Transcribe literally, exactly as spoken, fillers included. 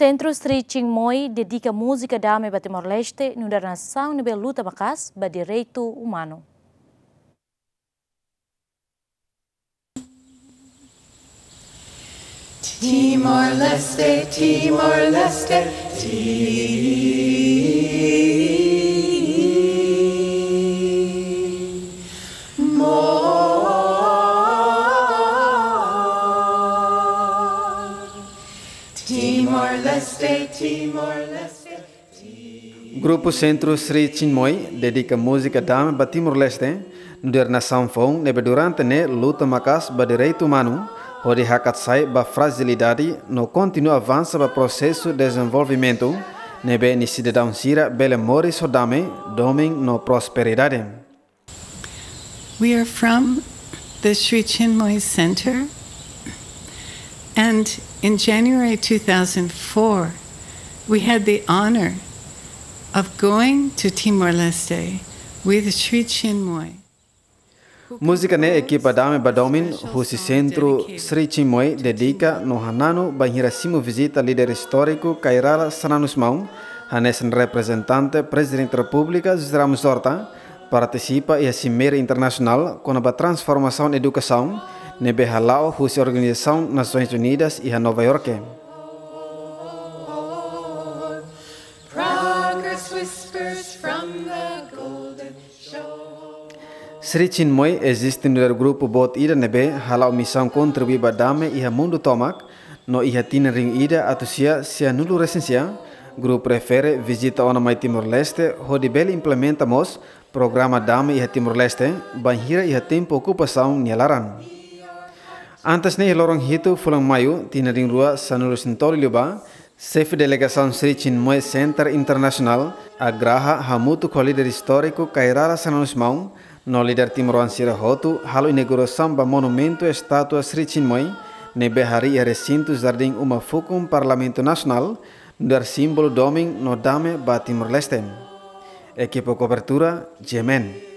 Sentru Sri Chinmoy dedika música damai ba Timor Leste no dar nação nível luta macas ba direito humano. Timor Leste, Timor Leste, Timor Leste, Timor Leste. Grupu Sentru Sri Chinmoy dedika música damai ba Timor Leste no dar nação fong nebe durante ne luta macas ba direito humano. Onde hakat sai ba fragilidade no continua avança ba processo de desenvolvimento nebe ni cidadão sira bele mori sodame doming no prosperidade. We are from the Sri Chinmoy Center, and in January two thousand four we had the honor of going to Timor Leste with Sri Chinmoy. Música ne equipa dame badomin husi Sentru Sri Chinmoy dedika no hanano banhirasimo visita líder histórico Kairala Sananus Maung, hanesen representante presidente da República Ramos Horta, participa e a cimeira internacional com a transformação educação nebe halau husi Organização Nações Unidas e a Nova York. Progress whispers from the golden shore. Sri Chinmoy existe no grupo bot ida nebe halau missão contribuir badame e mundo tomak no iha tina ring ida atusia sia nulu resensia grupo prefere visita ona mai Timor Leste hodi beli implementa mos programa dame iha Timor Leste banhira iha tempo ocupação nialaran. Antes ne lorong hitu fulang mayu tina ring rua sanulu sintori liba chefe delegação Sri Chinmoy Center Internacional agraha hamutu ko líder histórico Kairala Sananus Maung no líder Timoran Sira Hotu halo inauguração ba monumento estátua Sri Chinmoy nebe hari e recinto jardim uma fukum Parlamento Nacional dar símbolo doming no dame ba Timor Leste. Equipo cobertura Jemen.